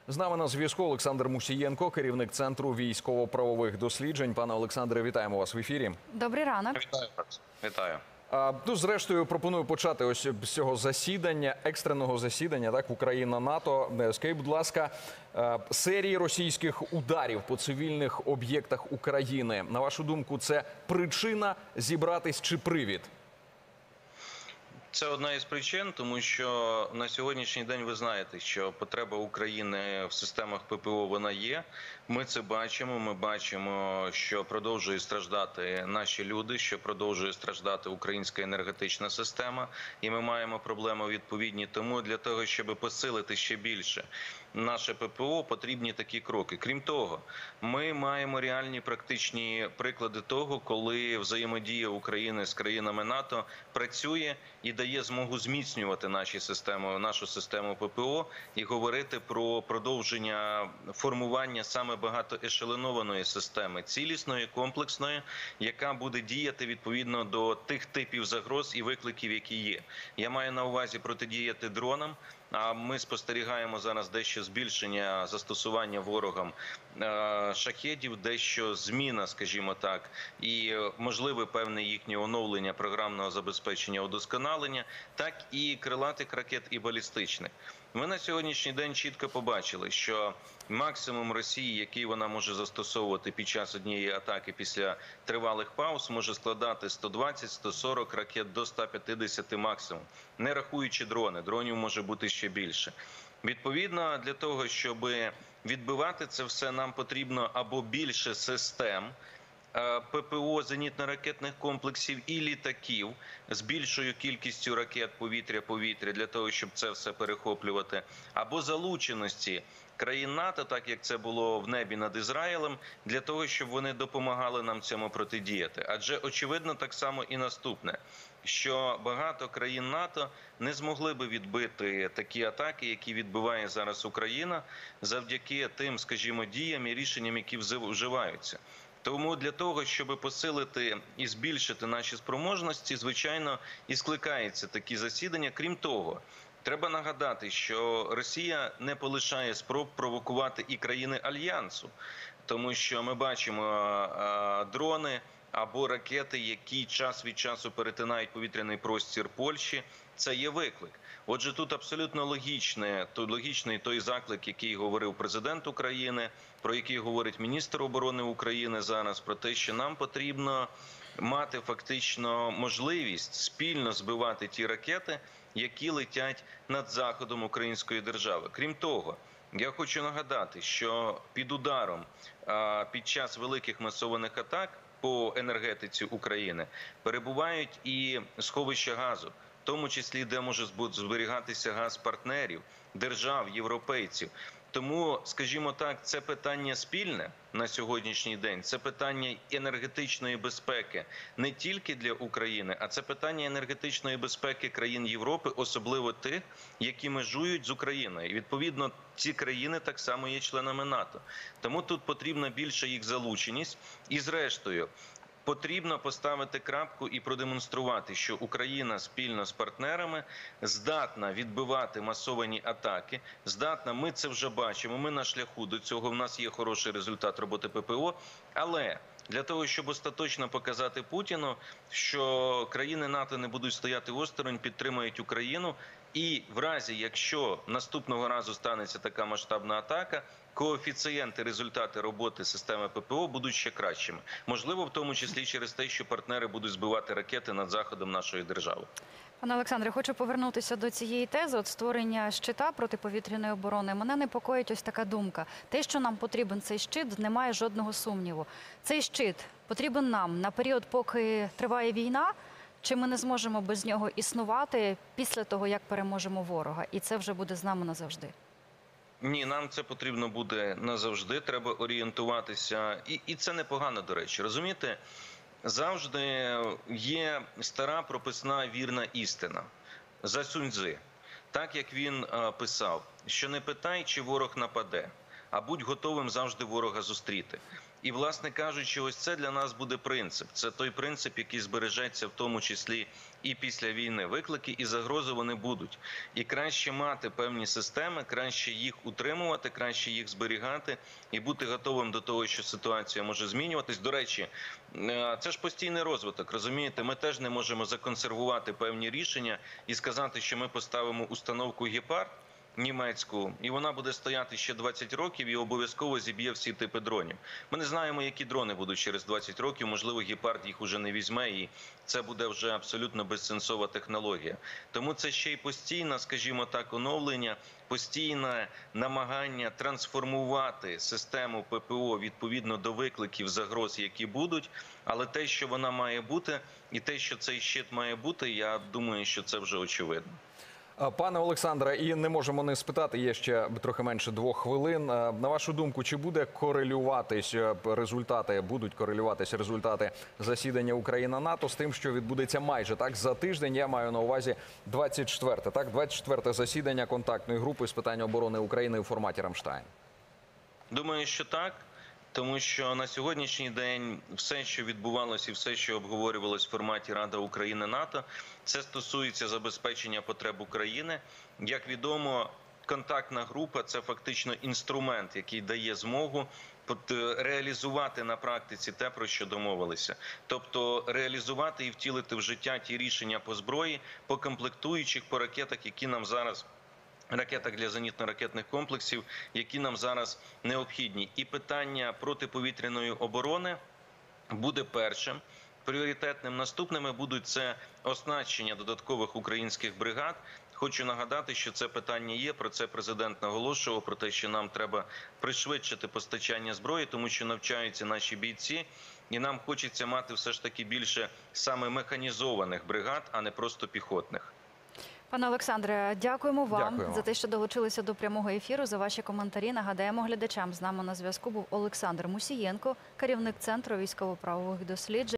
З нами на зв'язку Олександр Мусієнко, керівник Центру військово-правових досліджень. Пане Олександре, вітаємо вас в ефірі. Добрий ранок. Вітаю вас. Вітаю. Зрештою, пропоную почати ось з цього засідання, екстреного засідання, так, Україна-НАТО. Скажіть, будь ласка, серії російських ударів по цивільних об'єктах України. На вашу думку, це причина зібратись чи привід? Це одна із причин, тому що на сьогоднішній день ви знаєте, що потреба України в системах ППО вона є. Ми це бачимо. Ми бачимо, що продовжує страждати наші люди, що продовжує страждати українська енергетична система, і ми маємо проблеми відповідні. Тому для того, щоб посилити ще більше наше ППО, потрібні такі кроки. Крім того, ми маємо реальні практичні приклади того, коли взаємодія України з країнами НАТО працює і дає змогу зміцнювати нашу систему ППО і говорити про продовження формування саме багатоешелонованої системи, цілісної, комплексної, яка буде діяти відповідно до тих типів загроз і викликів, які є. Я маю на увазі протидіяти дронам. А ми спостерігаємо зараз дещо збільшення застосування ворогам шахедів, дещо зміна, скажімо так, і можливе певне їхнє оновлення програмного забезпечення, удосконалення, так і крилатих ракет і балістичних. Ми на сьогоднішній день чітко побачили, що максимум Росії, який вона може застосовувати під час однієї атаки після тривалих пауз, може складати 120-140 ракет до 150 максимум, не рахуючи дрони. Дронів може бути ще більше. Відповідно, для того, щоб відбивати це все, нам потрібно або більше систем ППО, зенітно-ракетних комплексів і літаків з більшою кількістю ракет повітря-повітря для того, щоб це все перехоплювати, або залученості країн НАТО, так як це було в небі над Ізраїлем, для того, щоб вони допомагали нам цьому протидіяти. Адже очевидно так само і наступне, що багато країн НАТО не змогли би відбити такі атаки, які відбиває зараз Україна, завдяки тим, скажімо, діям і рішенням, які вживаються. Тому для того, щоб посилити і збільшити наші спроможності, звичайно, і скликаються такі засідання. Крім того, треба нагадати, що Росія не полишає спроб провокувати і країни Альянсу, тому що ми бачимо дрони або ракети, які час від часу перетинають повітряний простір Польщі. Це є виклик. Отже, тут абсолютно логічний той заклик, який говорив президент України, про який говорить міністр оборони України зараз, про те, що нам потрібно мати фактично можливість спільно збивати ті ракети, які летять над заходом української держави. Крім того, я хочу нагадати, що під ударом під час великих масованих атак по енергетиці України перебувають і сховища газу, в тому числі, де може зберігатися газ партнерів, держав, європейців. Тому, скажімо так, це питання спільне на сьогоднішній день, це питання енергетичної безпеки не тільки для України, а це питання енергетичної безпеки країн Європи, особливо тих, які межують з Україною. І, відповідно, ці країни так само є членами НАТО. Тому тут потрібна більша їх залученість. І, зрештою, потрібно поставити крапку і продемонструвати, що Україна спільно з партнерами здатна відбивати масовані атаки, здатна, ми це вже бачимо, ми на шляху до цього, в нас є хороший результат роботи ППО, але для того, щоб остаточно показати Путіну, що країни НАТО не будуть стояти осторонь, підтримують Україну, і в разі, якщо наступного разу станеться така масштабна атака, коефіцієнти, результати роботи системи ППО будуть ще кращими. Можливо, в тому числі через те, що партнери будуть збивати ракети над заходом нашої держави. Пане Олександре, хочу повернутися до цієї тези. От створення щита протиповітряної оборони. Мене непокоїть ось така думка. Те, що нам потрібен цей щит, немає жодного сумніву. Цей щит потрібен нам на період, поки триває війна, чи ми не зможемо без нього існувати після того, як переможемо ворога? І це вже буде з нами назавжди. Ні, нам це потрібно буде назавжди, треба орієнтуватися. І це непогано, до речі. Розумієте, завжди є стара прописна вірна істина за Сунь Цзи. Так, як він писав, що не питай, чи ворог нападе, а будь готовим завжди ворога зустріти. І, власне кажучи, ось це для нас буде принцип. Це той принцип, який збережеться в тому числі і після війни. Виклики і загрози вони будуть. І краще мати певні системи, краще їх утримувати, краще їх зберігати і бути готовим до того, що ситуація може змінюватись. До речі, це ж постійний розвиток, розумієте? Ми теж не можемо законсервувати певні рішення і сказати, що ми поставимо установку «Гепард» німецьку, і вона буде стояти ще 20 років і обов'язково зіб'є всі типи дронів. Ми не знаємо, які дрони будуть через 20 років, можливо, «Гепард» їх уже не візьме, і це буде вже абсолютно безсенсова технологія. Тому це ще й постійне, скажімо так, оновлення, постійне намагання трансформувати систему ППО відповідно до викликів, загроз, які будуть, але те, що вона має бути, і те, що цей щит має бути, я думаю, що це вже очевидно. Пане Олександре, і не можемо не спитати, є ще трохи менше 2 хвилин. На вашу думку, чи будуть корелюватися результати засідання Україна-НАТО з тим, що відбудеться майже так за тиждень? Я маю на увазі 24-те засідання контактної групи з питань оборони України у форматі «Рамштайн». Думаю, що так. Тому що на сьогоднішній день все, що відбувалося і все, що обговорювалось в форматі Рада України-НАТО, це стосується забезпечення потреб України. Як відомо, контактна група – це фактично інструмент, який дає змогу реалізувати на практиці те, про що домовилися. Тобто реалізувати і втілити в життя ті рішення по зброї, по комплектуючих, по ракетах, які нам зараз ракетах для зенітно-ракетних комплексів, які нам зараз необхідні. І питання протиповітряної оборони буде першим, пріоритетним. Наступними будуть це оснащення додаткових українських бригад. Хочу нагадати, що це питання є, про це президент наголошував, про те, що нам треба пришвидшити постачання зброї, тому що навчаються наші бійці, і нам хочеться мати все ж таки більше саме механізованих бригад, а не просто піхотних. Пане Олександре, дякуємо вам Дякуємо за те, що долучилися до прямого ефіру, за ваші коментарі. Нагадаємо глядачам, з нами на зв'язку був Олександр Мусієнко, керівник Центру військово-правових досліджень.